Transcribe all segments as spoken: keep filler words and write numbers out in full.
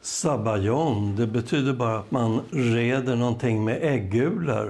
Sabayon, det betyder bara att man reder någonting med äggulor.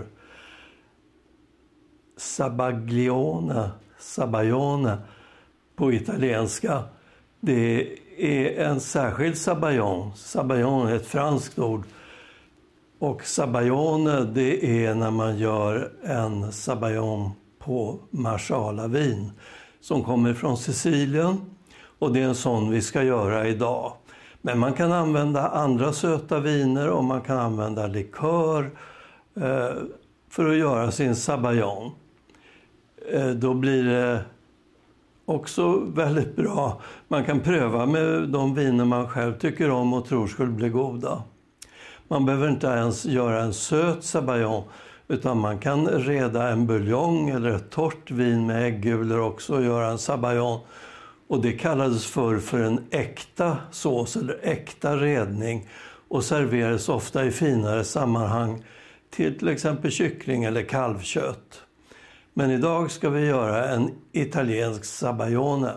Sabaglione, sabayone på italienska. Det är en särskild sabayon. Sabayon är ett franskt ord. Och sabayone, det är när man gör en sabayon på marsala-vin som kommer från Sicilien. Och det är en sån vi ska göra idag. Men man kan använda andra söta viner och man kan använda likör eh, för att göra sin sabayon. Eh, då blir det också väldigt bra. Man kan pröva med de viner man själv tycker om och tror skulle bli goda. Man behöver inte ens göra en söt sabayon, utan man kan reda en buljong eller ett torrt vin med äggulor också och göra en sabayon. Och det kallades förr för en äkta sås eller äkta redning och serverades ofta i finare sammanhang till till exempel kyckling eller kalvkött. Men idag ska vi göra en italiensk sabayone.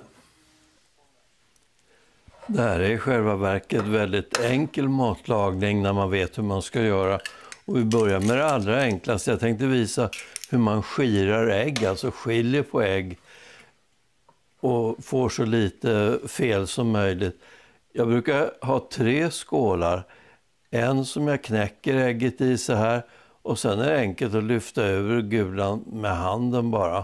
Det här är i själva verket väldigt enkel matlagning när man vet hur man ska göra. Och vi börjar med det allra enklaste. Jag tänkte visa hur man skirar ägg, alltså skiljer på ägg och får så lite fel som möjligt. Jag brukar ha tre skålar. En som jag knäcker ägget i så här. Och sen är det enkelt att lyfta över gulan med handen bara.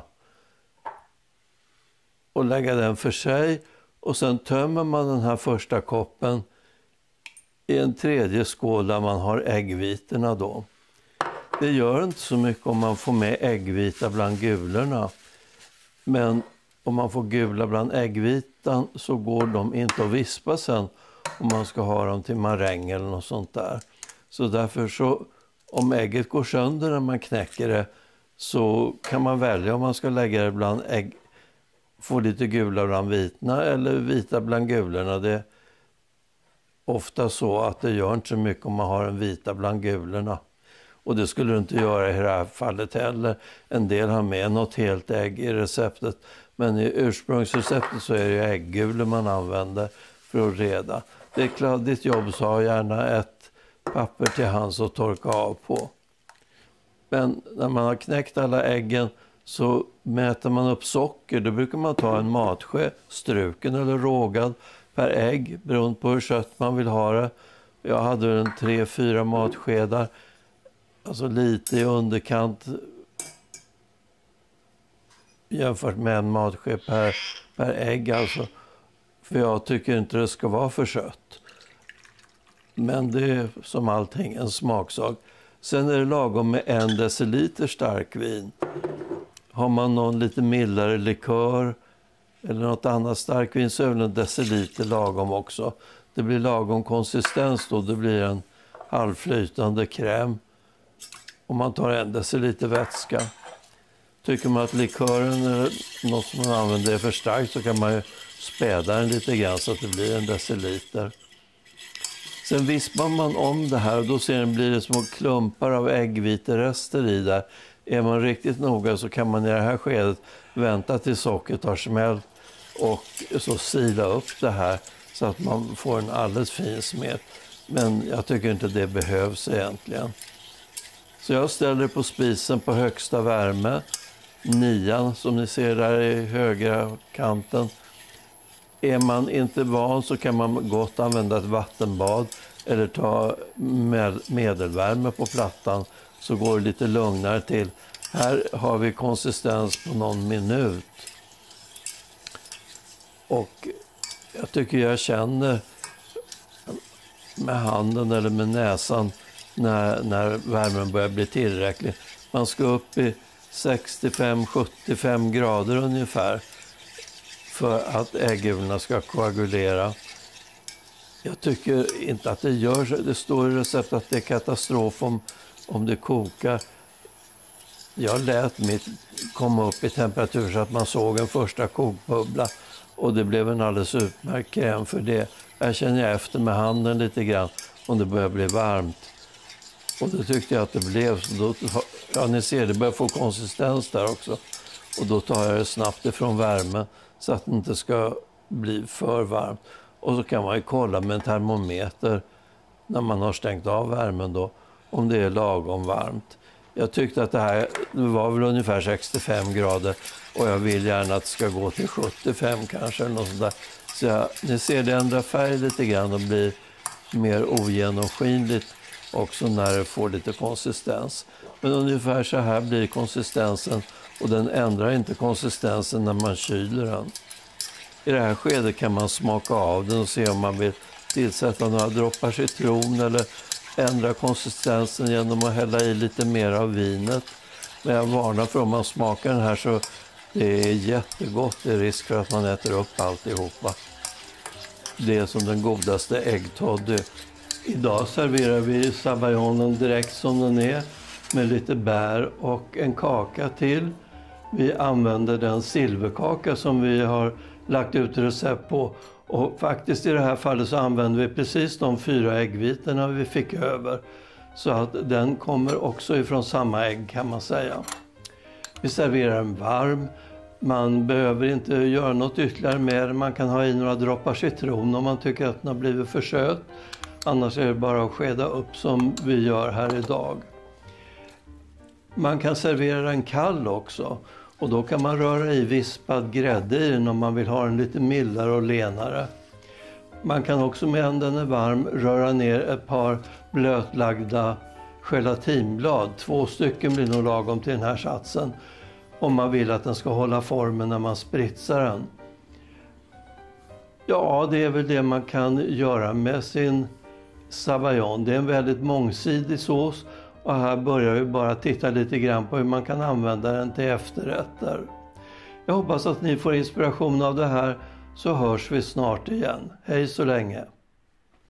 Och lägga den för sig. Och sen tömmer man den här första koppen i en tredje skål där man har äggvitorna då. Det gör inte så mycket om man får med äggvita bland gulorna. Men om man får gula bland äggvitan så går de inte att vispa sen om man ska ha dem till maräng eller något sånt där. Så därför så, om ägget går sönder när man knäcker det, så kan man välja om man ska lägga det bland ägg, få lite gula bland vitorna eller vita bland gulorna. Det är ofta så att det gör inte så mycket om man har en vita bland gulorna. Och det skulle du inte göra i det här fallet heller. En del har med något helt ägg i receptet. Men i ursprungsreceptet så är det äggulor man använder för att reda. Det är kladdigt jobb, så ha gärna ett papper till hands att torka av på. Men när man har knäckt alla äggen så mäter man upp socker. Då brukar man ta en matsked, struken eller rågad, per ägg beroende på hur kött man vill ha det. Jag hade en tre, fyra matskedar. Alltså lite i underkant jämfört med en matsked per, per ägg. Alltså. För jag tycker inte det ska vara för kött. Men det är som allting en smaksak. Sen är det lagom med en deciliter starkvin. Har man någon lite mildare likör eller något annat starkvin så är väl en deciliter lagom också. Det blir lagom konsistens då. Det blir en halvflytande kräm. Om man tar en deciliter vätska. Tycker man att likören eller något som man använder är för starkt så kan man ju späda den lite grann så att det blir en deciliter. Sen vispar man om det här och då ser den blir det små klumpar av äggviterester i där. Är man riktigt noga så kan man i det här skedet vänta till sockret tar smält och så sila upp det här så att man får en alldeles fin smet. Men jag tycker inte det behövs egentligen. Så jag ställer det på spisen på högsta värme. Nian som ni ser där i högra kanten. Är man inte van så kan man gott använda ett vattenbad eller ta med medelvärme på plattan så går det lite lugnare till. Här har vi konsistens på någon minut. Och jag tycker jag känner med handen eller med näsan när, när värmen börjar bli tillräcklig. Man ska upp i sextiofem till sjuttiofem grader ungefär för att äggulorna ska koagulera. Jag tycker inte att det gör så. Det står i receptet att det är katastrof om, om det kokar. Jag lät mitt komma upp i temperatur så att man såg en första kokbubbla och det blev en alldeles utmärkt kräm för det. Jag känner efter med handen lite grann om det börjar bli varmt. Och det tyckte jag att det blev. Så då, ja, ni ser, det börjar få konsistens där också. Och då tar jag det snabbt ifrån värmen så att det inte ska bli för varmt. Och så kan man ju kolla med en termometer när man har stängt av värmen då, om det är lagom varmt. Jag tyckte att det här det var väl ungefär sextiofem grader och jag vill gärna att det ska gå till sjuttiofem kanske eller något sånt där. Så jag, ni ser det ändrar färg lite grann och blir mer ogenomskinligt också när det får lite konsistens. Men ungefär så här blir konsistensen och den ändrar inte konsistensen när man kyler den. I det här skedet kan man smaka av den och se om man vill tillsätta några droppar citron eller ändra konsistensen genom att hälla i lite mer av vinet. Men jag varnar för om man smakar den här så det är jättegott. Det är risk för att man äter upp alltihopa. Det är som den godaste äggtoddy. Idag serverar vi sabayonen direkt som den är med lite bär och en kaka till. Vi använder den silverkaka som vi har lagt ut recept på. Och faktiskt i det här fallet så använder vi precis de fyra äggvitorna vi fick över. Så att den kommer också ifrån samma ägg kan man säga. Vi serverar den varm. Man behöver inte göra något ytterligare med. Man kan ha i några droppar citron om man tycker att den har blivit för söt. Annars är det bara att skeda upp som vi gör här idag. Man kan servera den kall också. Och då kan man röra i vispad grädde i den om man vill ha den lite mildare och lenare. Man kan också medan den är varm röra ner ett par blötlagda gelatinblad. Två stycken blir nog lagom till den här satsen. Om man vill att den ska hålla formen när man spritsar den. Ja, det är väl det man kan göra med sin sabayon. Det är en väldigt mångsidig sås. Och här börjar vi bara titta lite grann på hur man kan använda den till efterrätter. Jag hoppas att ni får inspiration av det här så hörs vi snart igen. Hej så länge!